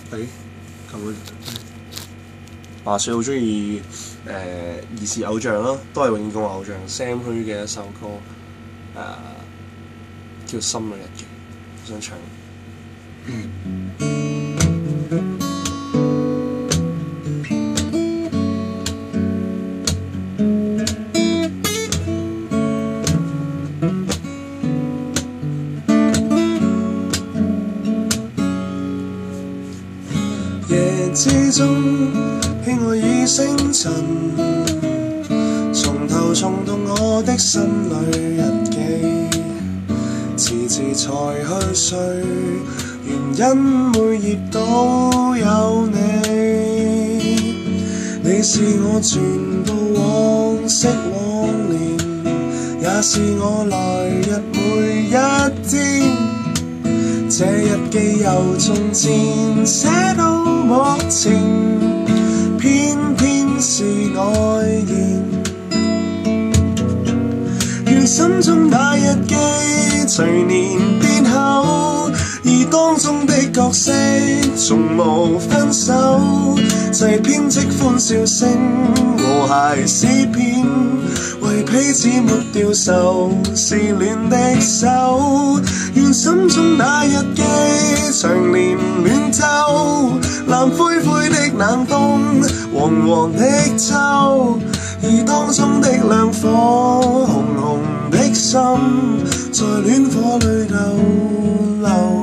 咁話說好中意兒時偶像啦，都係永遠嘅偶像 Sam Hui 嘅一首歌叫《心裏日記》，好想唱。夜之中，輕愛已星塵，從頭重動我的心裏日記，遲遲才去睡，原因每頁都有你。你是我全部往昔往年，也是我來日每一天。這日記由從前寫到目前，偏偏是愛言。願心中那日記隨年變厚，而當中的角色從無分手，齊編織歡笑聲和諧詩篇，為彼此沒掉愁，是戀的手。願心中那日記長年暖透，藍灰灰的冷冬，黃黃的秋，而當中的亮火，紅紅的心，在戀火裏逗留。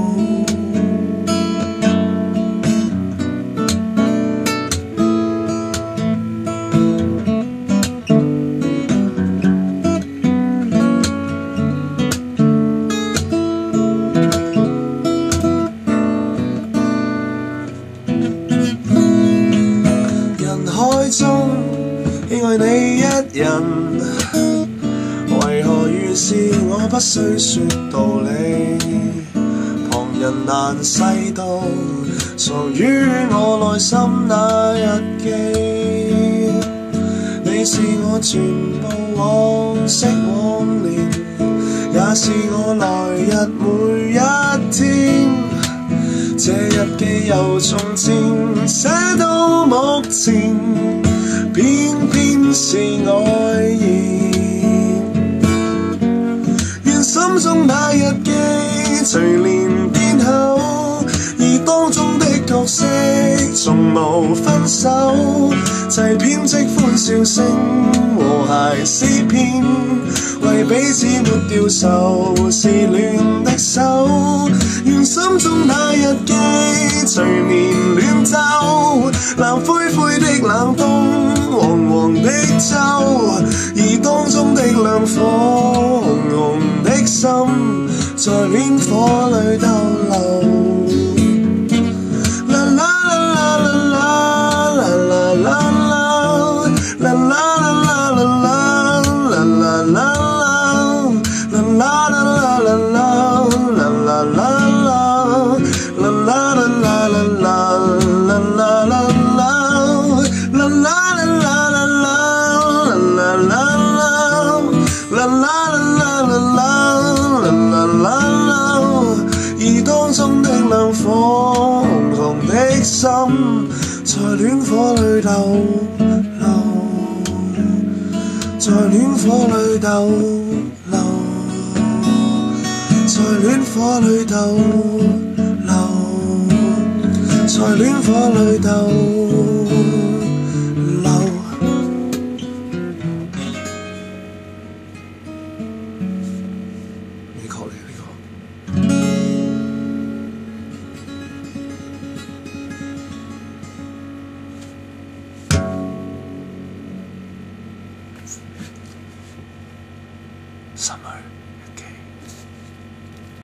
中喜愛你一人，為何遇事我不需說道理？旁人難細讀藏於我內心那日記。你是我全部往昔往年，也是我來日每一天。這日記由從前寫到目前，偏偏是愛言。願心中那日記隨年變厚，而當中的角色從無分手，齊編織歡笑聲和諧詩篇，為彼此沒掉愁，是戀的手。願心中那日記隨年暖透，藍灰灰的冷冬，黃黃的秋，而當中的亮火，紅紅的心，在戀火裏逗留。啦啦啦啦啦啦啦啦啦啦啦啦啦啦啦啦啦。而當中的亮火，紅紅的心，在戀火裏逗留，在戀火裏逗留，在戀火裏逗留，在戀火裏逗留。你確嚟呢個？Summer。